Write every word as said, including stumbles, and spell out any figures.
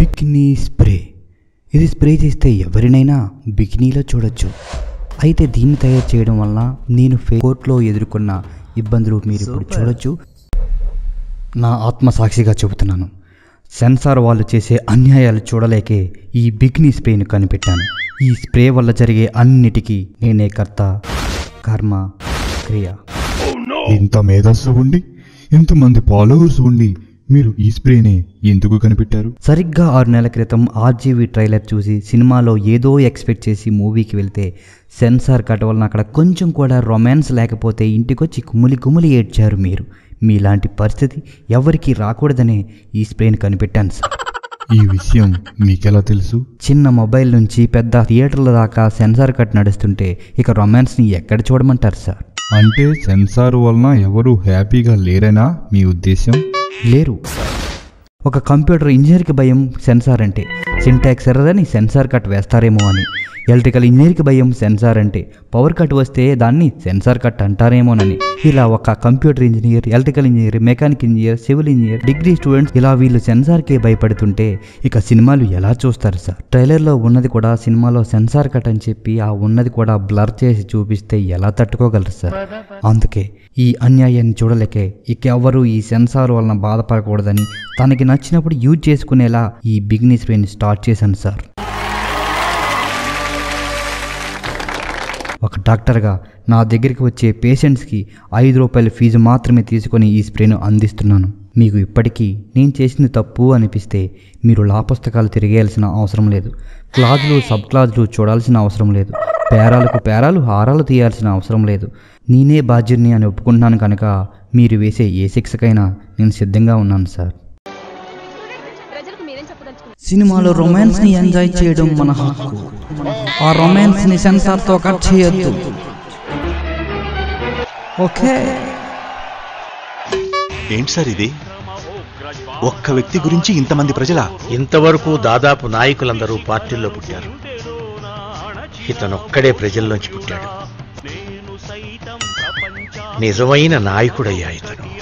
Bikini spray. ఇది spray చేస్తే ఎవరినైనా బికినీలో చూడొచ్చు. అయితే దీన్ని తయారు చేయడం వల్ల నేను కోర్టులో ఎదుర్కొన్న ఇబ్బందులు మీరు ఇప్పుడు చూడొచ్చు. నా ఆత్మసాక్షిగా చెబుతున్నాను, సెన్సార్ వాళ్ళు చేసే అన్యాయాలు చూడలేకే ఈ బికినీ స్ప్రేను కనిపెట్టాను. ఈ స్ప్రే వల్ల జరిగే అన్నిటికీ నేనే కర్త, కర్మ, క్రియ. ఇంత మేధస్సు ఉండి, ఎంతమంది ఫాలోవర్స్ ఉండి మీరు ఈ స్ప్రేనే ఎందుకు కనిపెట్టారు? సరిగ్గా ఆరు నెలల క్రితం ఆర్జీవీ ట్రైలర్ చూసి సినిమాలో ఏదో ఎక్స్పెక్ట్ చేసి మూవీకి వెళ్తే సెన్సార్ కట్ వలన అక్కడ కొంచెం కూడా రొమాన్స్ లేకపోతే ఇంటికొచ్చి కుమ్ములి కుమ్ములి ఏడ్చారు మీరు. మీలాంటి పరిస్థితి ఎవరికి రాకూడదనే ఈ స్ప్రేని కనిపెట్టాను సార్. ఈ విషయం మీకెలా తెలుసు? చిన్న మొబైల్ నుంచి పెద్ద థియేటర్ల దాకా సెన్సార్ కట్ నడుస్తుంటే ఇక రొమాన్స్ని ఎక్కడ చూడమంటారు సార్? అంటే సెన్సార్ వలన ఎవరు హ్యాపీగా లేరనా మీ ఉద్దేశం? లేరు. ఒక కంప్యూటర్ ఇంజనీర్కి భయం సెన్సార్ అంటే సింటాక్స్ ఎర్రదని సెన్సార్ కట్ వేస్తారేమో అని. ఎలక్ట్రికల్ ఇంజనీర్కి భయం సెన్సార్ అంటే పవర్ కట్ వస్తే దాన్ని సెన్సార్ కట్ అంటారేమోనని. ఇలా ఒక computer engineer, electrical engineer, mechanic engineer, civil engineer, degree students ఇలా వీళ్ళు సెన్సార్కే భయపడుతుంటే ఇక సినిమాలు ఎలా చూస్తారు సార్? ట్రైలర్లో ఉన్నది కూడా సినిమాలో సెన్సార్ కట్ అని చెప్పి ఆ ఉన్నది కూడా బ్లర్ చేసి చూపిస్తే ఎలా తట్టుకోగలరు సార్? అందుకే ఈ అన్యాయాన్ని చూడలేకే ఇక ఎవరు ఈ సెన్సార్ వలన బాధపడకూడదని తనకి నచ్చినప్పుడు యూజ్ చేసుకునేలా ఈ బికినీ స్ప్రేని స్టార్ట్ చేశాను సార్. ఒక డాక్టర్గా నా దగ్గరికి వచ్చే పేషెంట్స్కి ఐదు రూపాయల ఫీజు మాత్రమే తీసుకొని ఈ స్ప్రేను అందిస్తున్నాను. మీకు ఇప్పటికీ నేను చేసింది తప్పు అనిపిస్తే మీరు లా పుస్తకాలు తిరిగేయాల్సిన అవసరం లేదు, క్లాజులు సబ్ క్లాజులు చూడాల్సిన అవసరం లేదు, పేరాలకు పేరాలు హారాలు తీయాల్సిన అవసరం లేదు. నేనే బాధ్యుడిని అని ఒప్పుకుంటున్నాను కనుక మీరు వేసే ఏ శిక్షకైనా నేను సిద్ధంగా ఉన్నాను సార్. సినిమాలో రొమాన్స్ ని ఎంజాయ్ చేయడం మన హక్కు. ఆ రొమాన్స్ ని సెన్సార్ తో కట్ చేయొద్దు. ఓకే? ఏంటి సార్ ఇది? ఒక్క వ్యక్తి గురించి ఇంతమంది ప్రజల? ఇంతవరకు దాదాపు నాయకులందరూ పార్టీల్లో పుట్టారు, ఇతనొక్కడే ప్రజల్లోంచి పుట్టాడు. నిజమైన నాయకుడయ్యా ఇతను.